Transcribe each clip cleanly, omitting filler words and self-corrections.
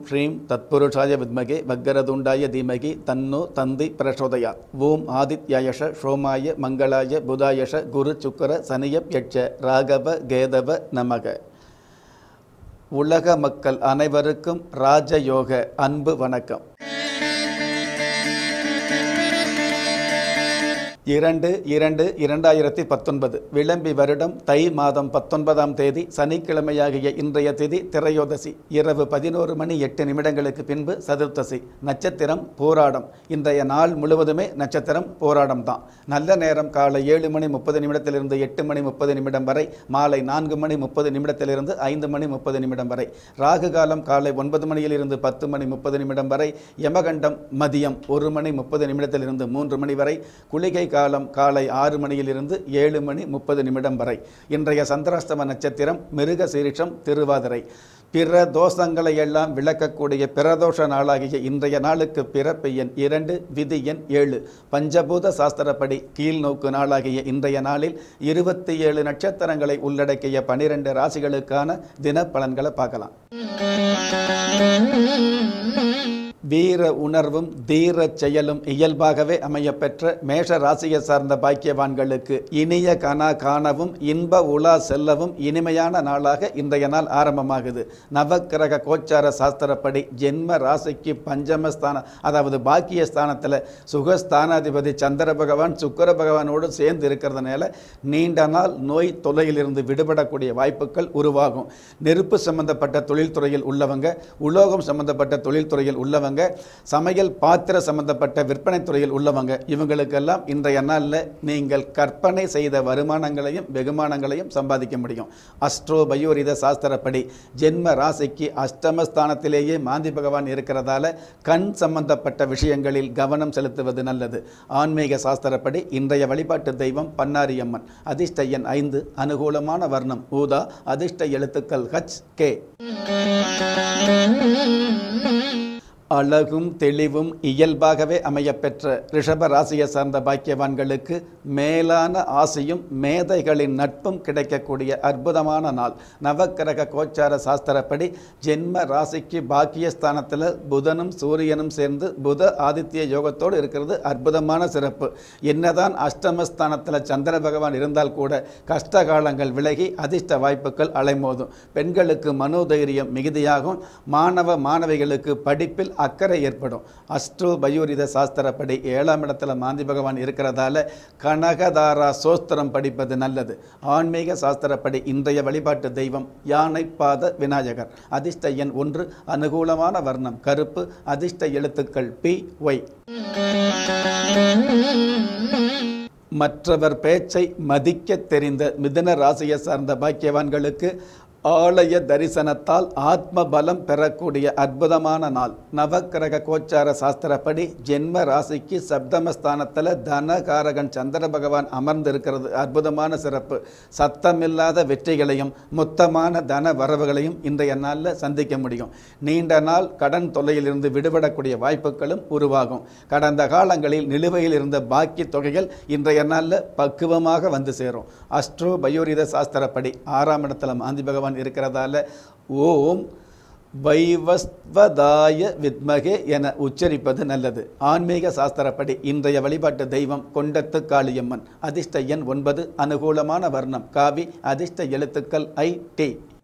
ஸ்ரீம் தத்புருஷாய வித்மகே வக்கரதுண்டாய தீமகி தன்னோ தந்தி பிரசோதயாத். ஓம் ஆதித்யாயஷ சோமாய மங்களாய புதாயஷ குரு சுக்கர சனியப் யட்ச ராகவ கேதவ நமக. உலக மக்கள் அனைவருக்கும் ராஜயோக அன்பு வணக்கம். 2/2/2019 விளம்பி வருடம் தை மாதம் 19ஆம் தேதி சனிக்கிழமையாகிய இன்றைய திதி திரையோதசி. இரவு 11:08 பின்பு சதுர்த்தசி. நட்சத்திரம் போராடம். இன்றைய நாள் முழுவதுமே நட்சத்திரம் போராடம் தான். நல்ல நேரம் காலை 7:30 8:30 வரை, மாலை 4:30 5:30 வரை. ராகு காலம் காலை 9 10:30 வரை. யமகண்டம் மதியம் 1:30 3 வரை. குளிகை காலம் காலை 6 7:30 வரை. இன்றைய சந்திராஷ்டம நட்சத்திரம் மிருக சீரிஷம் திருவாதிரை. பிற தோஷங்களை எல்லாம் விளக்கக்கூடிய பிரதோஷ நாளாகிய இன்றைய நாளுக்கு பிறப்பு எண் 2, விதி எண் 7. பஞ்சபூத சாஸ்திரப்படி கீழ்நோக்கு நாளாகிய இன்றைய நாளில் 27 நட்சத்திரங்களை உள்ளடக்கிய 12 ராசிகளுக்கான தின பலன்களை பார்க்கலாம். வீர உணர்வும் தீர செயலும் இயல்பாகவே அமையப்பெற்ற மேஷ ராசியை சார்ந்த பாக்கியவான்களுக்கு இனிய கனா காணவும் இன்ப உலா செல்லவும் இனிமையான நாளாக இன்றைய நாள் ஆரம்பமாகுது. நவக்கிரக கோச்சார சாஸ்திரப்படி ஜென்ம ராசிக்கு பஞ்சமஸ்தான, அதாவது பாக்கியஸ்தானத்தில் சுகஸ்தானாதிபதி சந்திர பகவான் சுக்கிர பகவானோடு சேர்ந்து இருக்கிறதுனால நீண்ட நாள் நோய் தொல்லையிலிருந்து விடுபடக்கூடிய வாய்ப்புகள் உருவாகும். நெருப்பு சம்பந்தப்பட்ட தொழில்துறையில் உள்ளவங்க, உலோகம் சம்பந்தப்பட்ட தொழில்துறையில் உள்ளவங்க, சமையல் பாத்திர சம்பந்தப்பட்ட விற்பனை துறையில் உள்ளவங்க, இவங்களுக்கெல்லாம் இன்றைய நாளில் நீங்கள் கற்பனை செய்த வருமானங்களையும் வெகுமானங்களையும் சம்பாதிக்க முடியும். அஸ்ட்ரோ பயோரித சாஸ்திரப்படி ஜென்ம ராசிக்கு அஷ்டமஸ்தானத்திலேயே மாந்தி பகவான் இருக்கிறதால கண் சம்பந்தப்பட்ட விஷயங்களில் கவனம் செலுத்துவது நல்லது. ஆன்மீக சாஸ்திரப்படி இன்றைய வழிபாட்டு தெய்வம் பன்னாரியம்மன். அதிர்ஷ்ட எண் 5, அனுகூலமான வர்ணம் ஊதா, அதிர்ஷ்ட எழுத்துக்கள் HK. அழகும் தெளிவும் இயல்பாகவே அமையப்பெற்ற ரிஷப ராசியை சார்ந்த பாக்கியவான்களுக்கு மேலான ஆசையும் மேதைகளின் நட்பும் கிடைக்கக்கூடிய அற்புதமான நாள். நவக்கிரக கோச்சார சாஸ்திரப்படி ஜென்ம ராசிக்கு பாக்கியஸ்தானத்தில் புதனும் சூரியனும் சேர்ந்து புத ஆதித்ய யோகத்தோடு இருக்கிறது அற்புதமான சிறப்பு. என்னதான் அஷ்டமஸ்தானத்தில் சந்திர பகவான் இருந்தால் கூட கஷ்ட காலங்கள் விலகி அதிர்ஷ்ட வாய்ப்புகள் அலைமோதும். பெண்களுக்கு மனோதைரியம் மிகுதியாகும். மாணவ மாணவிகளுக்கு படிப்பில் அக்கறை ஏற்படும். அஸ்ட்ரோ பயோரித சாஸ்திரப்படி 7ஆம் இடத்துல மாந்தி பகவான் இருக்கிறதால கனகதாரா சோஸ்திரம் படிப்பது நல்லது. ஆன்மீக சாஸ்திரப்படி இன்றைய வழிபாட்டு தெய்வம் யானை பாத விநாயகர். அதிர்ஷ்ட எண் 1, அனுகூலமான வர்ணம் கருப்பு, அதிர்ஷ்ட எழுத்துக்கள் PY. மற்றவர் பேச்சை மதிக்க தெரிந்த மிதுன ராசியை சார்ந்த பாக்கியவான்களுக்கு ஆலய தரிசனத்தால் ஆத்ம பலம் பெறக்கூடிய அற்புதமான நாள். நவக்கிரக கோச்சார சாஸ்திரப்படி ஜென்ம ராசிக்கு சப்தமஸ்தானத்தில் தனகாரகன் சந்திர பகவான் அமர்ந்திருக்கிறது அற்புதமான சிறப்பு. சத்தமில்லாத வெற்றிகளையும் மொத்தமான தன வரவுகளையும் இன்றைய நாளில் சந்திக்க முடியும். நீண்ட நாள் கடன் தொல்லையிலிருந்து விடுபடக்கூடிய வாய்ப்புகளும் உருவாகும். கடந்த காலங்களில் நிலுவையில் இருந்த பாக்கி தொகைகள் இன்றைய நாளில் பக்குவமாக வந்து சேரும். அஸ்ட்ரோ பயோரித சாஸ்திரப்படி 6ஆம் இடத்துல மாந்தி பகவான் இருக்கிறதால ஓம் வைவஸ்வதாய வித்மகே என உச்சரிப்பது நல்லது. ஆன்மீக சாஸ்திரப்படி இன்றைய வழிபாட்டு தெய்வம் கொண்டத்து காளியம்மன். அதிர்ஷ்ட எண் 9, அனுகூலமான வர்ணம் காவி, அதிர்ஷ்ட எழுத்துக்கள் IT.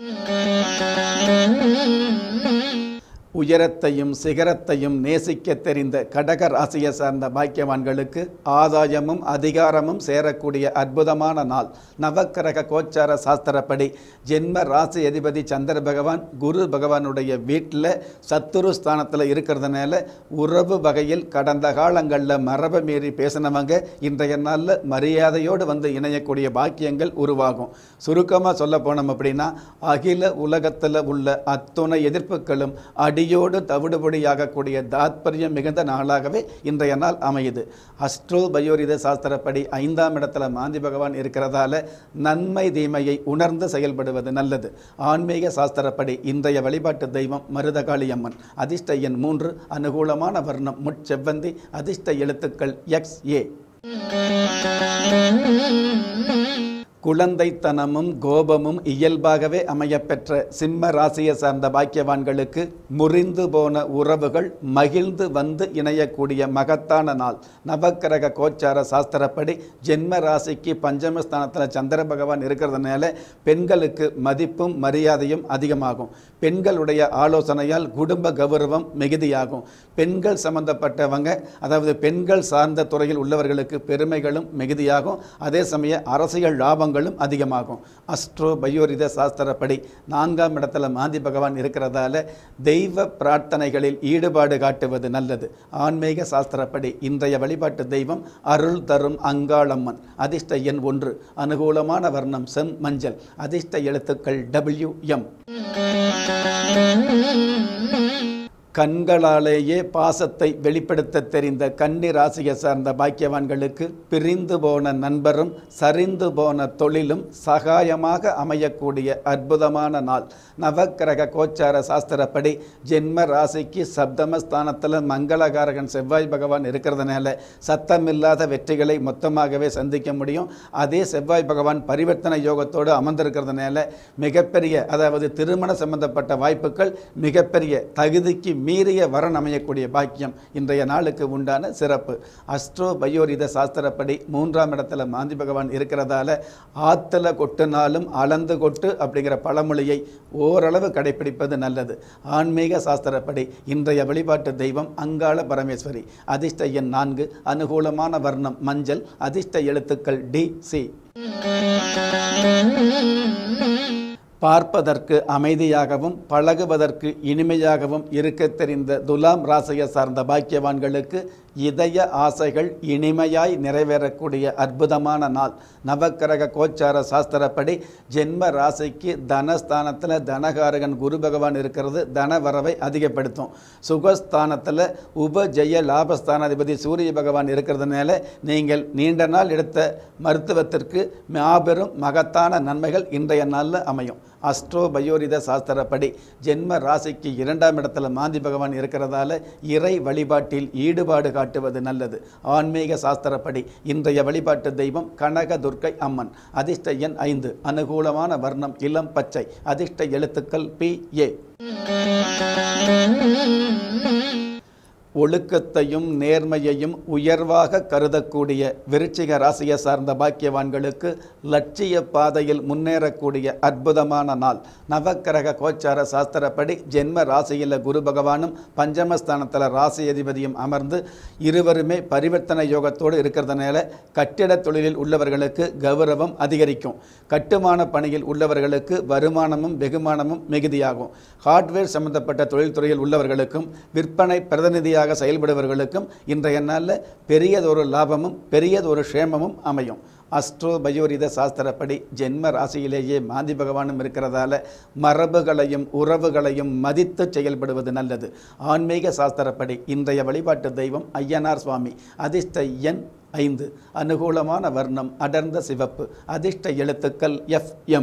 உயரத்தையும் சிகரத்தையும் நேசிக்க தெரிந்த கடக ராசியை சார்ந்த பாக்கியவான்களுக்கு ஆதாயமும் அதிகாரமும் சேரக்கூடிய அற்புதமான நாள். நவக்கிரக கோச்சார சாஸ்திரப்படி ஜென்ம ராசி அதிபதி சந்திர பகவான் குரு பகவானுடைய வீட்டில் சத்துரு ஸ்தானத்தில் இருக்கிறதுனால உறவு வகையில் கடந்த காலங்களில் மரபை மீறி பேசினவங்க இன்றைய நாளில் மரியாதையோடு வந்து இணையக்கூடிய பாக்கியங்கள் உருவாகும். சுருக்கமாக சொல்ல போனோம் அப்படின்னா அகில உலகத்தில் உள்ள அத்துணை எதிர்ப்புகளும் அடியோடு தவிடுபடியாகக்கூடிய தாத்பரியம் மிகுந்த நாளாகவே இன்றைய நாள் அமையுது. அஸ்ட்ரோ பயோரித சாஸ்திரப்படி 5ஆம் இடத்துல மாந்தி பகவான் இருக்கிறதால நன்மை தீமையை உணர்ந்து செயல்படுவது நல்லது. ஆன்மீக சாஸ்திரப்படி இன்றைய வழிபாட்டு தெய்வம் மருதகாளி அம்மன். அதிர்ஷ்ட எண் 3, அனுகூலமான வர்ணம் முட்செவ்வந்தி, அதிர்ஷ்ட எழுத்துக்கள் XA. குழந்தைத்தனமும் கோபமும் இயல்பாகவே அமையப்பெற்ற சிம்ம ராசியை சார்ந்த பாக்கியவான்களுக்கு முறிந்து போன உறவுகள் மகிழ்ந்து வந்து இணையக்கூடிய மகத்தான நாள். நவக்கிரக கோச்சார சாஸ்திரப்படி ஜென்ம ராசிக்கு பஞ்சமஸ்தானத்தில் சந்திர பகவான் இருக்கிறதுனால பெண்களுக்கு மதிப்பும் மரியாதையும் அதிகமாகும். பெண்களுடைய ஆலோசனையால் குடும்ப கௌரவம் மிகுதியாகும். பெண்கள் சம்பந்தப்பட்டவங்க, அதாவது பெண்கள் சார்ந்த துறையில் உள்ளவர்களுக்கு பெருமைகளும் மிகுதியாகும். அதே சமயம் அரசியல் லாபங்களும் அதிகமாகும். அஸ்ட்ரோ பயோரித சாஸ்திரப்படி 4ஆம் இடத்துல மாந்தி பகவான் இருக்கிறதால தெய்வ பிரார்த்தனைகளில் ஈடுபாடு காட்டுவது நல்லது. ஆன்மீக சாஸ்திரப்படி இன்றைய வழிபாட்டு தெய்வம் அருள் தரும் அங்காளம்மன். அதிர்ஷ்ட எண் 1. அனுகூலமான வர்ணம் செம் மஞ்சள். அதிர்ஷ்ட எழுத்துக்கள் WM. கண்களாலேயே பாசத்தை வெளிப்படுத்த தெரிந்த கன்னி ராசியை சார்ந்த பாக்கியவான்களுக்கு பிரிந்து போன நண்பரும் சரிந்து போன தொழிலும் சகாயமாக அமையக்கூடிய அற்புதமான நாள். நவக்கிரக கோச்சார சாஸ்திரப்படி ஜென்ம ராசிக்கு சப்தமஸ்தானத்தில் மங்களகாரகன் செவ்வாய் பகவான் இருக்கிறதுனால சத்தமில்லாத வெற்றிகளை மொத்தமாகவே சந்திக்க முடியும். அதே செவ்வாய் பகவான் பரிவர்த்தனை யோகத்தோடு அமர்ந்திருக்கிறதுனால மிகப்பெரிய, அதாவது திருமண சம்பந்தப்பட்ட வாய்ப்புகள் மிகப்பெரிய தகுதிக்கு மீறிய வரன் அமையக்கூடிய பாக்கியம் இன்றைய நாளுக்கு உண்டான சிறப்பு. அஸ்ட்ரோ பயோரித சாஸ்திரப்படி 3ஆம் இடத்துல மாந்தி பகவான் இருக்கிறதால ஆத்துல கொட்டுனாலும் அளந்து கொட்டு அப்படிங்கிற பழமொழியை ஓரளவு கடைபிடிப்பது நல்லது. ஆன்மீக சாஸ்திரப்படி இன்றைய வழிபாட்டு தெய்வம் அங்காள பரமேஸ்வரி. அதிர்ஷ்ட எண் 4. அனுகூலமான வர்ணம் மஞ்சள். அதிர்ஷ்ட எழுத்துக்கள் DC. பார்ப்பதற்கு அமைதியாகவும் பழகுவதற்கு இனிமையாகவும் இருக்க தெரிந்த துலாம் ராசியை சார்ந்த பாக்கியவான்களுக்கு இதய ஆசைகள் இனிமையாய் நிறைவேறக்கூடிய அற்புதமான நாள். நவக்கிரக கோச்சார சாஸ்திரப்படி ஜென்ம ராசிக்கு தனஸ்தானத்தில் தனகாரகன் குரு பகவான் இருக்கிறது தனவரவை அதிகப்படுத்தும். சுகஸ்தானத்தில் உபஜெய லாபஸ்தானாதிபதி சூரிய பகவான் இருக்கிறதுனால நீங்கள் நீண்ட நாள் எடுத்த மருத்துவத்திற்கு மாபெரும் மகத்தான நன்மைகள் இன்றைய நாளில் அமையும். அஸ்ட்ரோ பயோரித சாஸ்திரப்படி ஜென்ம ராசிக்கு 2ஆம் இடத்துல மாந்தி பகவான் இருக்கிறதால இறை வழிபாட்டில் ஈடுபாடு காட்டுவது நல்லது. ஆன்மீக சாஸ்திரப்படி இன்றைய வழிபாட்டு தெய்வம் கனக துர்க்கை அம்மன். அதிர்ஷ்ட எண் 5. அனுகூலமான வர்ணம் இளம் பச்சை. அதிர்ஷ்ட எழுத்துக்கள் PA. ஒழுக்கத்தையும் நேர்மையையும் உயர்வாக கருதக்கூடிய விருச்சிக ராசியை சார்ந்த பாக்கியவான்களுக்கு லட்சிய பாதையில் முன்னேறக்கூடிய அற்புதமான நாள். நவக்கிரக கோச்சார சாஸ்திரப்படி ஜென்ம ராசியில் குரு பகவானும் பஞ்சமஸ்தானத்தில் ராசி அதிபதியும் அமர்ந்து இருவருமே பரிவர்த்தனை யோகத்தோடு இருக்கிறதுனால கட்டிட தொழிலில் உள்ளவர்களுக்கு கௌரவம் அதிகரிக்கும். கட்டுமான பணியில் உள்ளவர்களுக்கு வருமானமும் வெகுமானமும் மிகுதியாகும். ஹார்ட்வேர் சம்பந்தப்பட்ட தொழில்துறையில் உள்ளவர்களுக்கும் விற்பனை பிரதிநிதியாக செயல்படுபவர்களுக்கும் இன்றைய நாளில் பெரியதொரு லாபமும் பெரியதொரு க்ஷேமமும் அமையும். அஸ்ட்ரோ பயோரித சாஸ்திரப்படி ஜென்ம ராசியிலேயே மாந்தி பகவானும் இருக்கிறதால மரபுகளையும் உறவுகளையும் மதித்து செயல்படுவது நல்லது. ஆன்மீக சாஸ்திரப்படி இன்றைய வழிபாட்டு தெய்வம் ஐயனார் சுவாமி. அதிர்ஷ்ட எண் 5. அனுகூலமான வர்ணம் அடர்ந்த சிவப்பு. அதிர்ஷ்ட எழுத்துக்கள் FM.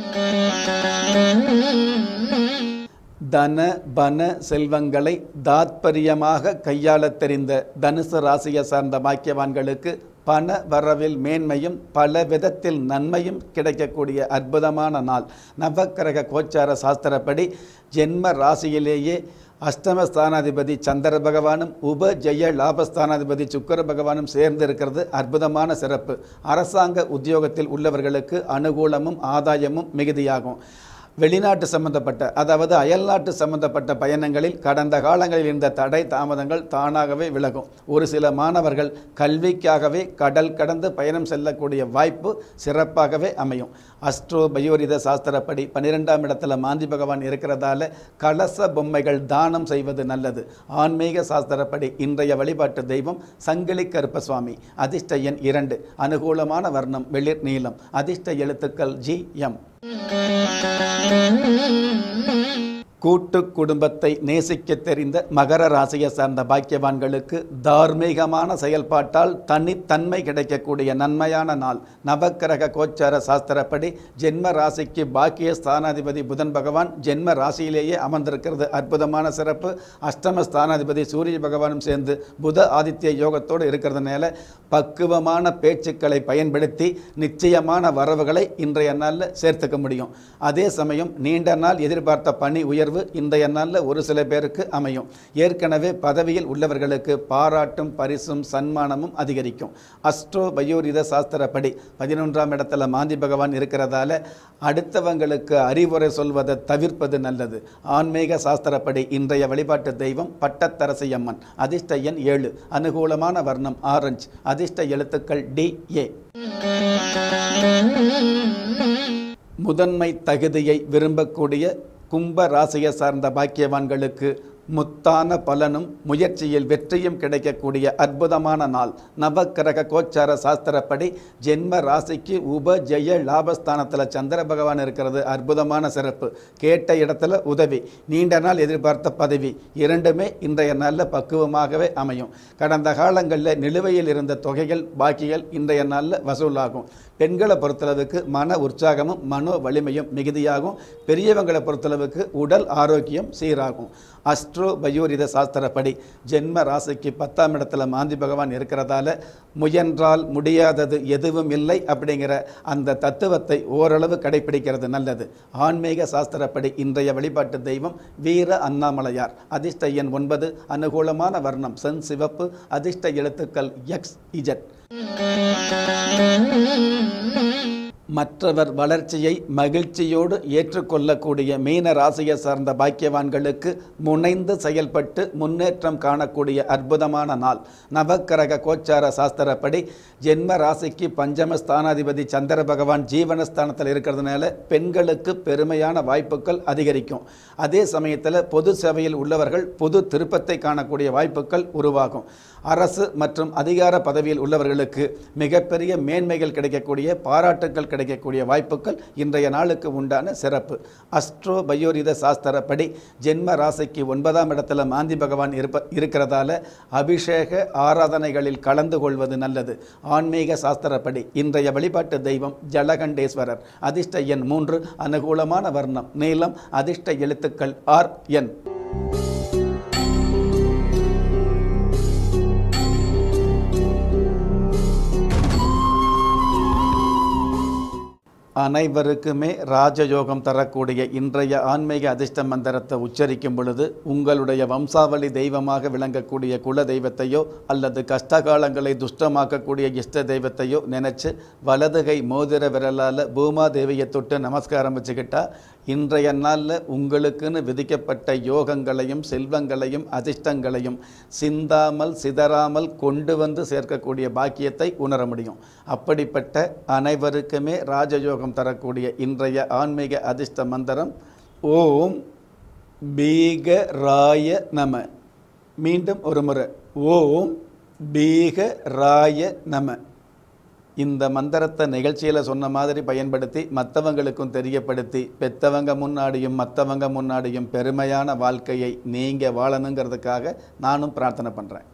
தன பன செல்வங்களை தாத்பரியமாக கையாள தெரிந்த தனுசு ராசியை சார்ந்த பாக்கியவான்களுக்கு பண வரவில் மேன்மையும் பல விதத்தில் நன்மையும் கிடைக்கக்கூடிய அற்புதமான நாள். நவக்கிரக கோச்சார சாஸ்திரப்படி ஜென்ம ராசியிலேயே அஷ்டமஸ்தானாதிபதி சந்திர பகவானும் உபஜெய லாபஸ்தானாதிபதி சுக்கிர பகவானும் சேர்ந்து இருக்கிறது அற்புதமான சிறப்பு. அரசாங்க உத்தியோகத்தில் உள்ளவர்களுக்கு அனுகூலமும் ஆதாயமும் மிகுதியாகும். வெளிநாட்டு சம்பந்தப்பட்ட, அதாவது அயல்நாட்டு சம்பந்தப்பட்ட பயணங்களில் கடந்த காலங்களில் இருந்த தடை தாமதங்கள் தானாகவே விலகும். ஒரு சில மாணவர்கள் கல்விக்காகவே கடல் கடந்து பயணம் செல்லக்கூடிய வாய்ப்பு சிறப்பாகவே அமையும். அஸ்ட்ரோ பயோரித சாஸ்திரப்படி 12ஆம் இடத்துல மாந்தி பகவான் இருக்கிறதால கலச பொம்மைகள் தானம் செய்வது நல்லது. ஆன்மீக சாஸ்திரப்படி இன்றைய வழிபாட்டு தெய்வம் சங்கிலி கருப்பசுவாமி. அதிர்ஷ்ட எண் 2. அனுகூலமான வர்ணம் வெளிர் நீலம். அதிர்ஷ்ட எழுத்துக்கள் GM. கூட்டு குடும்பத்தை நேசிக்க தெரிந்த மகர ராசியை சார்ந்த பாக்கியவான்களுக்கு தார்மீகமான செயல்பாட்டால் தனித்தன்மை கிடைக்கக்கூடிய நன்மையான நாள். நவக்கிரக கோச்சார சாஸ்திரப்படி ஜென்ம ராசிக்கு பாக்கிய ஸ்தானாதிபதி புதன் பகவான் ஜென்ம ராசியிலேயே அமர்ந்திருக்கிறது அற்புதமான சிறப்பு. அஷ்டம ஸ்தானாதிபதி சூரிய பகவானும் சேர்ந்து புத ஆதித்ய யோகத்தோடு இருக்கிறதுனால பக்குவமான பேச்சுக்களை பயன்படுத்தி நிச்சயமான வரவுகளை இன்றைய நாளில் சேர்த்துக்க முடியும். அதே சமயம் நீண்ட நாள் எதிர்பார்த்த பணி உயர்வு இன்றைய நாளில் ஒரு சில பேருக்கு அமையும். ஏற்கனவே பதவியில் உள்ளவர்களுக்கு பாராட்டும் பரிசும் சன்மானமும் அதிகரிக்கும். அஸ்ட்ரோ பயோரித சாஸ்திரப்படி 11ஆம் இடத்துல மாந்தி பகவான் இருக்கிறதால அடுத்தவங்களுக்கு அறிவுரை சொல்வதை தவிர்ப்பது நல்லது. ஆன்மீக சாஸ்திரப்படி இன்றைய வழிபாட்டு தெய்வம் பட்டத்தரசி அம்மன். அதிர்ஷ்ட எண் 7. அனுகூலமான வர்ணம் ஆரஞ்சு. அதிர்ஷ்ட எழுத்துக்கள் DA. முதன்மை தகுதியை விரும்பக்கூடிய கும்ப ராசியை சார்ந்த பாக்கியவான்களுக்கு முத்தான பலனும் முயற்சியில் வெற்றியும் கிடைக்கக்கூடிய அற்புதமான நாள். நவக்கிரக கோச்சார சாஸ்திரப்படி ஜென்ம ராசிக்கு உபஜய லாபஸ்தானத்தில் சந்திர பகவான் இருக்கிறது அற்புதமான சிறப்பு. கேட்ட இடத்துல உதவி, நீண்ட நாள் எதிர்பார்த்த பதவி இரண்டுமே இன்றைய நாளில் பக்குவமாகவே அமையும். கடந்த காலங்களில் நிலுவையில் இருந்த தொகைகள் பாக்கிகள் இன்றைய நாளில் வசூலாகும். பெண்களை பொறுத்தளவுக்கு மன உற்சாகமும் மனோ வலிமையும் மிகுதியாகும். பெரியவங்களை பொறுத்தளவுக்கு உடல் ஆரோக்கியம் சீராகும். அஸ்ட்ரோ பயோரித சாஸ்திரப்படி ஜென்ம ராசிக்கு 10ஆம் இடத்துல மாந்தி பகவான் இருக்கிறதால முயன்றால் முடியாதது எதுவும் இல்லை அப்படிங்கிற அந்த தத்துவத்தை ஓரளவு கடைபிடிக்கிறது நல்லது. ஆன்மீக சாஸ்திரப்படி இன்றைய வழிபாட்டு தெய்வம் வீர அண்ணாமலையார். அதிர்ஷ்ட எண் 9. அனுகூலமான வர்ணம் சென் சிவப்பு. அதிர்ஷ்ட எழுத்துக்கள் XZ. மற்றவர் வளர்ச்சியை மகிழ்ச்சியோடு ஏற்றுக்கொள்ளக்கூடிய மீன ராசியை சார்ந்த பாக்கியவான்களுக்கு முனைந்து செயல்பட்டு முன்னேற்றம் காணக்கூடிய அற்புதமான நாள். நவக்கிரக கோச்சார சாஸ்திரப்படி ஜென்ம ராசிக்கு பஞ்சம ஸ்தானாதிபதி சந்திர பகவான் ஜீவனஸ்தானத்தில் இருக்கிறதுனால பெண்களுக்கு பெருமையான வாய்ப்புகள் அதிகரிக்கும். அதே சமயத்தில் பொது சேவையில் உள்ளவர்கள் பொது திருப்பத்தை காணக்கூடிய வாய்ப்புகள் உருவாகும். அரசு மற்றும் அதிகார பதவியில் உள்ளவர்களுக்கு மிகப்பெரிய மேன்மைகள் கிடைக்கக்கூடிய பாராட்டுக்கள் கிடைக்கக்கூடிய வாய்ப்புகள் இன்றைய நாளுக்கு உண்டான சிறப்பு. அஸ்ட்ரோ பயோரித சாஸ்திரப்படி ஜென்ம ராசிக்கு 9ஆம் இடத்துல மாந்தி பகவான் இருக்கிறதால அபிஷேக ஆராதனைகளில் கலந்து கொள்வது நல்லது. ஆன்மீக சாஸ்திரப்படி இன்றைய வழிபாட்டு தெய்வம் ஜலகண்டேஸ்வரர். அதிர்ஷ்ட எண் 3. அனுகூலமான வர்ணம் நீலம். அதிர்ஷ்ட எழுத்துக்கள் RN. அனைவருக்குமே ராஜயோகம் தரக்கூடிய இன்றைய ஆன்மீக அதிர்ஷ்ட மந்திரத்தை உச்சரிக்கும் பொழுது உங்களுடைய வம்சாவளி தெய்வமாக விளங்கக்கூடிய குல தெய்வத்தையோ அல்லது கஷ்டகாலங்களை துஷ்டமாக்கக்கூடிய இஷ்ட தெய்வத்தையோ நினைச்சு வலதுகை மோதிர விரலால் பூமாதேவியை தொட்டு நமஸ்காரம் வச்சுக்கிட்டா இன்றைய நாளில் உங்களுக்குன்னு விதிக்கப்பட்ட யோகங்களையும் செல்வங்களையும் அதிர்ஷ்டங்களையும் சிந்தாமல் சிதறாமல் கொண்டு வந்து சேர்க்கக்கூடிய பாக்கியத்தை உணர முடியும். அப்படிப்பட்ட அனைவருக்குமே ராஜயோகம் தரக்கூடிய இன்றைய ஆன்மீக அதிர்ஷ்ட மந்திரம் ஓம் பீகராய நம. மீண்டும் ஒரு முறை ஓம் பீகராய நம. இந்த மந்திரத்தை நிகழ்ச்சியில் சொன்ன மாதிரி பயன்படுத்தி மற்றவங்களுக்கும் தெரியப்படுத்தி பெற்றவங்க முன்னாடியும் மற்றவங்க முன்னாடியும் பெருமையான வாழ்க்கையை நீங்கள் வாழணுங்கிறதுக்காக நானும் பிரார்த்தனை பண்ணுறேன்.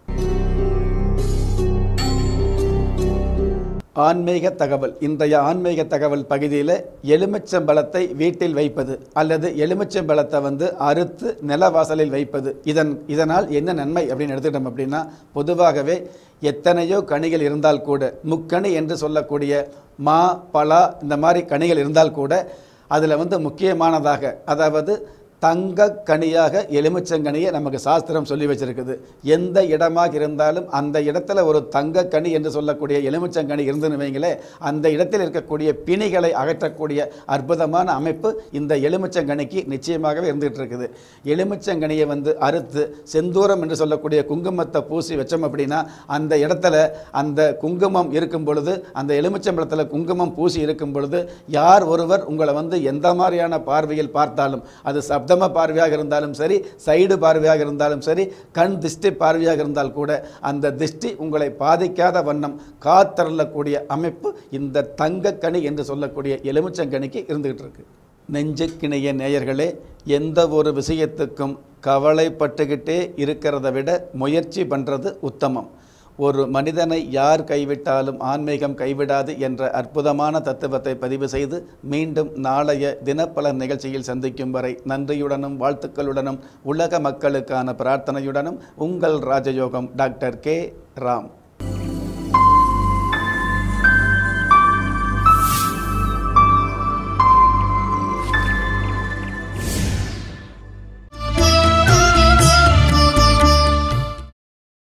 ஆன்மீக தகவல். இன்றைய ஆன்மீக தகவல் பகுதியில் எலுமிச்சம்பழத்தை வீட்டில் வைப்பது அல்லது எலுமிச்சம்பழத்தை அறுத்து நிலவாசலில் வைப்பது இதனால் என்ன நன்மை அப்படின்னு எடுத்துக்கிட்டோம் அப்படின்னா, பொதுவாகவே எத்தனையோ கனிகள் இருந்தால் கூட முக்கணி என்று சொல்லக்கூடிய மா பலா இந்த மாதிரி கனிகள் இருந்தால் கூட அதில் முக்கியமானதாக அதாவது தங்க கனியாக எலுமிச்சங்கனியை நமக்கு சாஸ்திரம் சொல்லி வச்சிருக்குது. எந்த இடமாக இருந்தாலும் அந்த இடத்துல ஒரு தங்க கனி என்று சொல்லக்கூடிய எலுமிச்சங்கனி இருந்துன்னு வைங்களே, அந்த இடத்தில் இருக்கக்கூடிய பிணிகளை அகற்றக்கூடிய அற்புதமான அமைப்பு இந்த எலுமிச்சங்கனிக்கு நிச்சயமாகவே இருந்துகிட்டு இருக்குது. எலுமிச்சங்கனியை அறுத்து செந்தூரம் என்று சொல்லக்கூடிய குங்குமத்தை பூசி வச்சோம் அப்படின்னா அந்த இடத்துல அந்த குங்குமம் இருக்கும் பொழுது, அந்த எலுமிச்சம்பழத்தில் குங்குமம் பூசி இருக்கும் பொழுது யார் ஒருவர் உங்களை எந்த மாதிரியான பார்வையில் பார்த்தாலும், அது சப்தம பார்வையாக இருந்தாலும் சரி, சைடு பார்வையாக இருந்தாலும் சரி, கண் திஷ்டி பார்வையாக இருந்தால் கூட அந்த திஷ்டி உங்களை பாதிக்காத வண்ணம் காத்தரக்கூடிய அமைப்பு இந்த தங்கக்கனி என்று சொல்லக்கூடிய எலுமிச்சங்கனிக்கு இருந்துகிட்டு இருக்கு. நெஞ்சுக்கிணைய நேயர்களே, எந்த ஒரு விஷயத்துக்கும் கவலைப்பட்டுக்கிட்டே இருக்கிறத விட முயற்சி பண்ணுறது உத்தமம். ஒரு மனிதனை யார் கைவிட்டாலும் ஆன்மீகம் கைவிடாது என்ற அற்புதமான தத்துவத்தை பதிவு செய்து மீண்டும் நாளைய தினப்பலன் நிகழ்ச்சியில் சந்திக்கும் வரை நன்றியுடனும் வாழ்த்துக்களுடனும் உலக மக்களுக்கான பிரார்த்தனையுடனும் உங்கள் ராஜயோகம் டாக்டர் கே. ராம்.